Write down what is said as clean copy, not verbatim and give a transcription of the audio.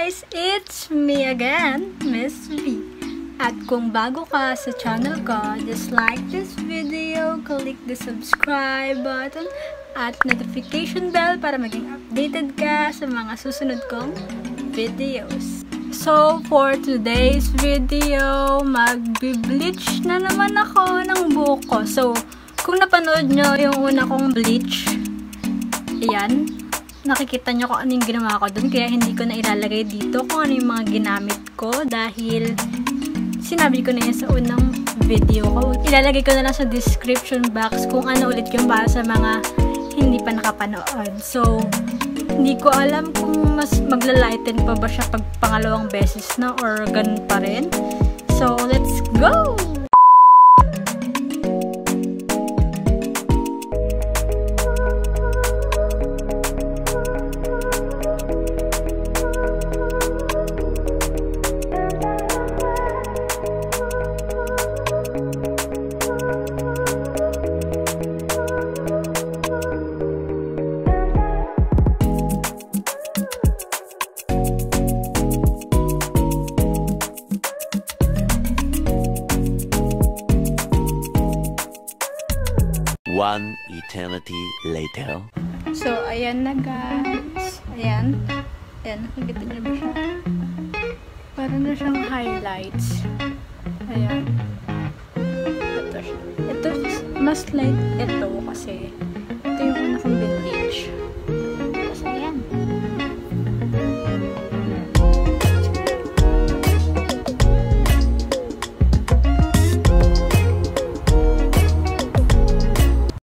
guys! It's me again, Miss V. At kung bago ka sa channel ko, just like this video, click the subscribe button at notification bell para maging updated ka sa mga susunod kong videos. So, for today's video, mag-bleach na naman ako ng buhok ko. So, kung napanood nyo yung una kong bleach, ayan, nakikita nyo kung ano yung ginawa ko dun, kaya hindi ko na ilalagay dito kung ano yung mga ginamit ko dahil sinabi ko na yun sa unang video ko. Ilalagay ko na lang sa description box kung ano ulit yung para sa mga hindi pa nakapanood. So, hindi ko alam kung mas maglalighten pa ba siya pag pangalawang beses na or ganun pa rin. So, let's go! One eternity later. So, ayan na guys. Ayan. Ayan, nakikita niyo ba siya? Parang na siyang highlights. Ayan. Ito siya. Ito, mas light ito kasi ito yung una kong bleach.